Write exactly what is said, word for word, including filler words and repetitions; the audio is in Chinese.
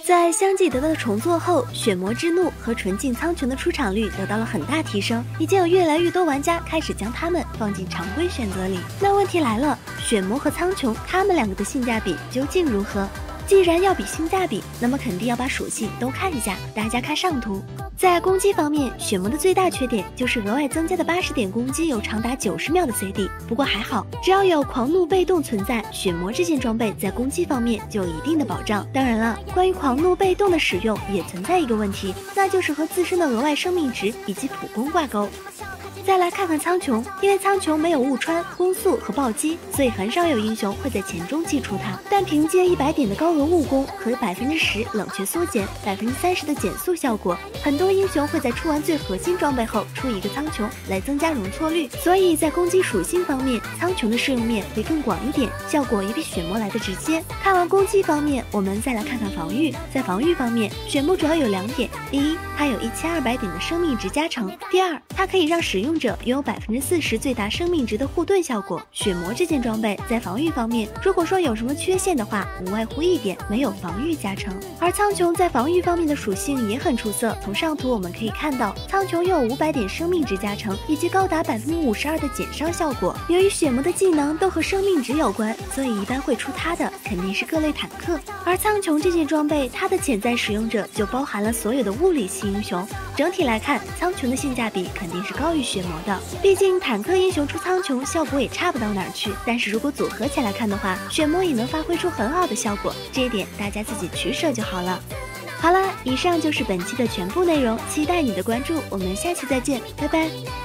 在相继得到的重做后，血魔之怒和纯净苍穹的出场率得到了很大提升，已经有越来越多玩家开始将它们放进常规选择里。那问题来了，血魔和苍穹它们两个的性价比究竟如何？既然要比性价比，那么肯定要把属性都看一下。大家看上图，在攻击方面，血魔的最大缺点就是额外增加的八十点攻击有长达九十秒的 C D。不过还好，只要有狂怒被动存在，血魔这件装备在攻击方面就有一定的保障。当然了，关于狂怒被动的使用也存在一个问题，那就是和自身的额外生命值以及普攻挂钩。再来看看苍穹，因为苍穹没有误穿、攻速和暴击，所以很少有英雄会在前中期出它。但凭借一百点的高额误攻和百分之十冷却缩减、百分之三十的减速效果，很多英雄会在出完最核心装备后出一个苍穹来增加容错率。所以在攻击属性方面，苍穹的适用面会更广一点，效果也比血魔来的直接。看完攻击方面，我们再来看看防御。在防御方面，血魔主要有两点：第一，它有一千二百点的生命值加成；第二，它可以让使用者拥有百分之四十最大生命值的护盾效果。血魔这件装备在防御方面，如果说有什么缺陷的话，无外乎一点，没有防御加成。而苍穹在防御方面的属性也很出色，从上图我们可以看到，苍穹拥有五百点生命值加成，以及高达百分之五十二的减伤效果。由于血魔的技能都和生命值有关，所以一般会出它的肯定是各类坦克。而苍穹这件装备，它的潜在使用者就包含了所有的物理系英雄。整体来看，苍穹的性价比肯定是高于血魔的，毕竟坦克英雄出苍穹效果也差不到哪儿去。但是如果组合起来看的话，血魔也能发挥出很好的效果，这一点大家自己取舍就好了。好了，以上就是本期的全部内容，期待你的关注，我们下期再见，拜拜。